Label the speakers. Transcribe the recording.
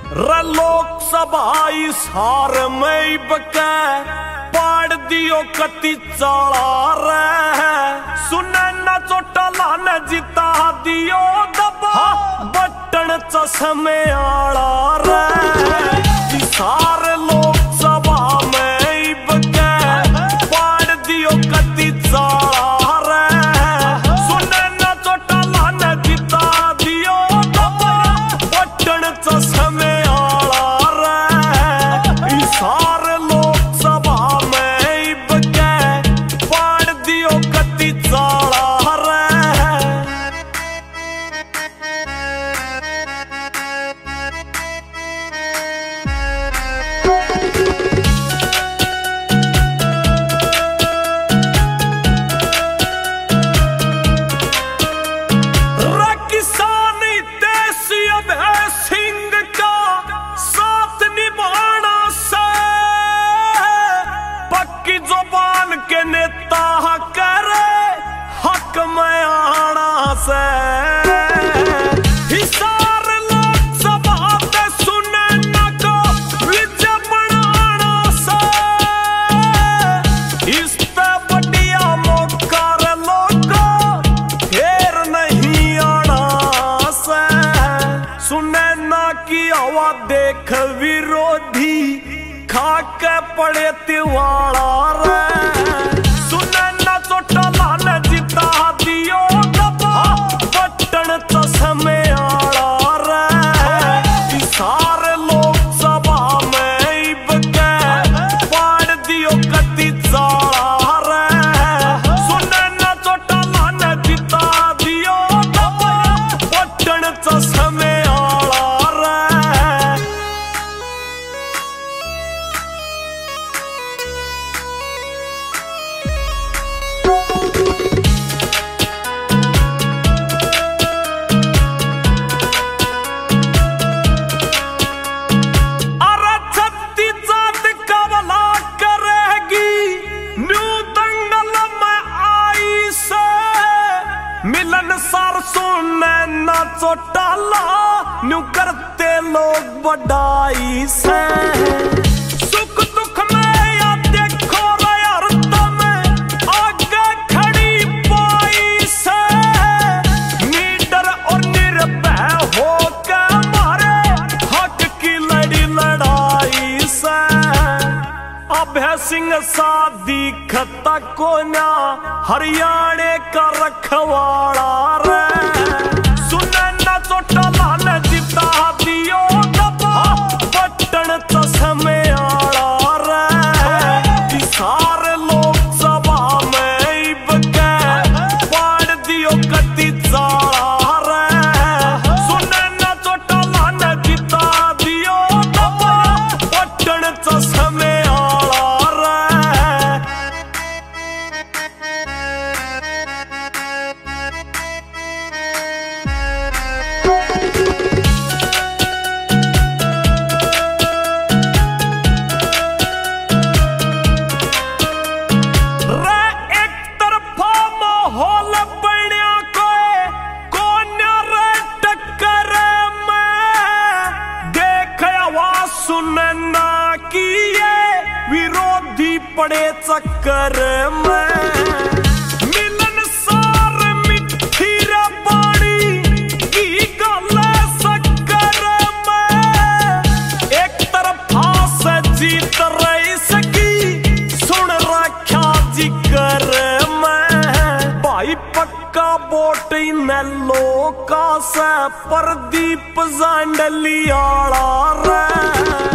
Speaker 1: लोकसभा सार में बके पाड़ दियो कति चाला रे सुने न चोटला न जिता दियो दबा बटन चश्मे आला रे सार लोकसभा में बके पाड़ दियो कति चाला रे सुने न चोटला न जिता दियो दबा बटन चश्मे के नेता करे हक में आना से हिसार लोकसभा ते सुने न को विज बनाना से इस पे बढ़िया मौका लोगो फेर नहीं आना से सुने न की आवाज देख विरोधी खाके पड़े तिवाड़ा रे सुने न चोटला न जिता दियो दबा बटन चश्मे आला रे सार लोकसभा में बके पाड़ दियो कति चाला रे सुने न चोटला न जिता दियो दबा बटन चश्मे मिलन सार सुने न चोटाला न्यू करते लोग बड़ाई से सुख दुख में या देखो यार तुम्हें आगे खड़ी पाई से नीडर और निर्भय हो के मारे हक की लड़ाई से अभय सिंह सा दिखता को ना हरियाणे का रखवाड़ा रे सुने न चोटला न जिता दियो दबा बटन चश्मे आला रे सार लोकसभा में बके पाड़ दियो कति चाला रे सुने न चोटला न जिता दियो दबा बटन चश्मे सुनना किए विरोधी पड़े चक्कर में मिलन सार मिठी रे बाड़ी की गल शक्कर में एक तरफा से जीत रही सकी सुन रखा जिकर में भाई पक्का बोट न लोका से प्रदीप जांडली आला रे